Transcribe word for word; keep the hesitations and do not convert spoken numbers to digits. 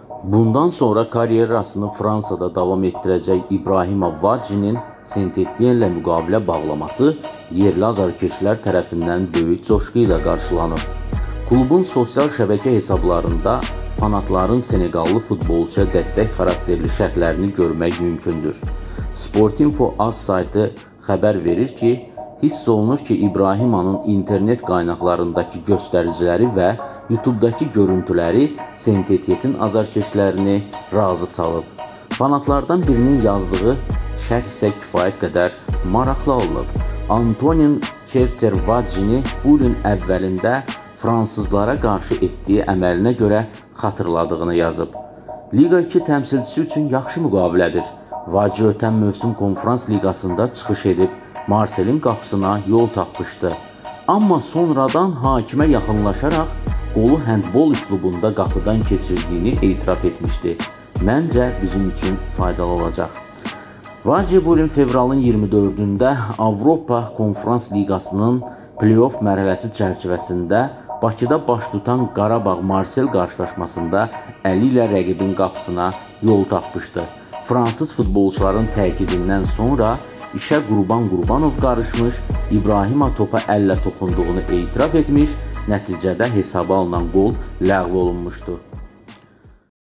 Bundan sonra karyerasını Fransada davam etdirəcək İbrahima Vadjinin Saint-Étienne-lə müqavilə bağlaması yerli azarkeşlər tərəfindən böyük coşqu ilə qarşılanıb. Klubun sosial şəbəkə hesablarında fanatların Senegallı futbolçuya dəstək xarakterli şərhlərini görmək mümkündür. Sportinfo.az saytı xəbər verir ki, hiss olunur ki, İbrahimanın internet qaynaqlarındakı göstəriciləri və YouTube'dakı görüntüləri Saint-Étienne azarkeşlərini razı salıb. Fanatlardan birinin yazdığı şərh isə kifayət qədər maraqlı olub. Antonin Çerter Vadjini bu ilin əvvəlində fransızlara qarşı etdiyi əməlinə görə xatırladığını yazıb. Liga iki təmsilçisi üçün yaxşı müqavilədir. Vadji ötən mövsüm Konferans Liqasında çıxış edib Marselin qapısına yol tapmışdı. Amma sonradan hakimə yaxınlaşaraq qolu handbol üslubunda qapıdan keçirdiyini etiraf etmişdi. Məncə bizim üçün faydalı olacaq. Vadji bu ilin fevralın iyirmi dördündə Avropa Konferans Liqasının play-off mərhələsi çərçivəsində Bakıda baş tutan Qarabağ-Marsel qarşılaşmasında əli ilə rəqibin qapısına yol tapmışdı. Fransız futbolçuların təkidindən sonra işə Qurban Qurbanov qarışmış, İbrahima topa əllə toxunduğunu etiraf etmiş, nəticədə hesaba alınan qol ləğv olunmuşdu.